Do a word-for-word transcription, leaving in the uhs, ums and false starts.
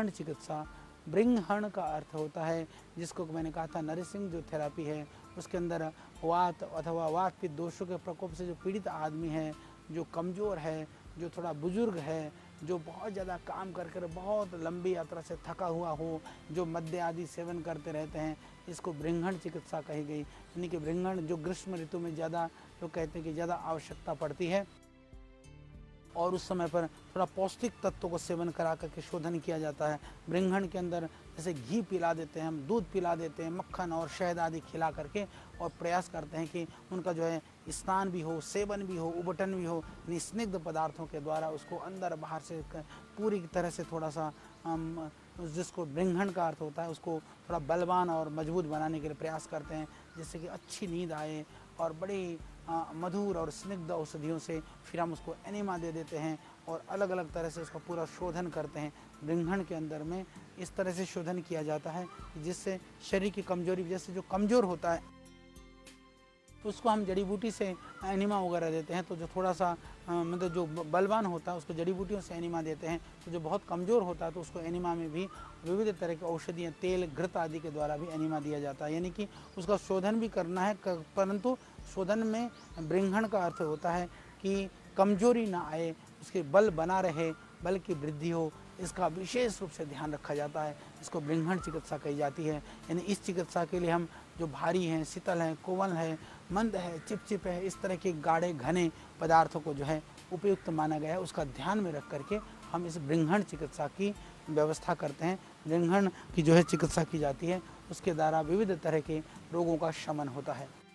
बृंहण चिकित्सा। बृंहण का अर्थ होता है, जिसको मैंने कहा था नरिशिंग जो थेरापी है, उसके अंदर वात अथवा वात पित्त दोषों के प्रकोप से जो पीड़ित आदमी है, जो कमज़ोर है, जो थोड़ा बुजुर्ग है, जो बहुत ज़्यादा काम कर कर बहुत लंबी यात्रा से थका हुआ हो, जो मद्य आदि सेवन करते रहते हैं, इसको बृंहण चिकित्सा कही गई। यानी कि बृंहण जो ग्रीष्म ऋतु में ज़्यादा लोग कहते हैं कि ज़्यादा आवश्यकता पड़ती है, और उस समय पर थोड़ा पौष्टिक तत्वों को सेवन करा करके शोधन किया जाता है। बृंहण के अंदर जैसे घी पिला देते हैं, हम दूध पिला देते हैं, मक्खन और शहद आदि खिला करके, और प्रयास करते हैं कि उनका जो है स्नान भी हो, सेवन भी हो, उबटन भी हो, स्निग्ध पदार्थों के द्वारा उसको अंदर बाहर से पूरी तरह से थोड़ा सा हम जिसको बृंहण का अर्थ होता है उसको थोड़ा बलवान और मजबूत बनाने के लिए प्रयास करते हैं, जिससे कि अच्छी नींद आए, और बड़ी मधुर और स्निग्ध औषधियों से फिर हम उसको एनिमा दे देते हैं, और अलग अलग तरह से उसका पूरा शोधन करते हैं। बृंहण के अंदर में इस तरह से शोधन किया जाता है जिससे शरीर की कमजोरी, जैसे जो कमज़ोर होता है उसको हम जड़ी बूटी से एनिमा वगैरह देते हैं, तो जो थोड़ा सा मतलब जो बलवान होता है उसको जड़ी बूटियों से एनिमा देते हैं, तो जो बहुत कमज़ोर होता है तो उसको एनिमा में भी विविध तरह के औषधियाँ, तेल, घृत आदि के द्वारा भी एनिमा दिया जाता है। यानी कि उसका शोधन भी करना है, परंतु शोधन में बृंहण का अर्थ होता है कि कमजोरी ना आए, उसके बल बना रहे, बल की वृद्धि हो, इसका विशेष रूप से ध्यान रखा जाता है। इसको बृंहण चिकित्सा कही जाती है। यानी इस चिकित्सा के लिए हम जो भारी हैं, शीतल हैं, कोमल है, मंद है, चिपचिप है, इस तरह के गाढ़े घने पदार्थों को जो है उपयुक्त माना गया है, उसका ध्यान में रख करके हम इस बृंहण चिकित्सा की व्यवस्था करते हैं। बृंहण की जो है चिकित्सा की जाती है, उसके द्वारा विविध तरह के रोगों का शमन होता है।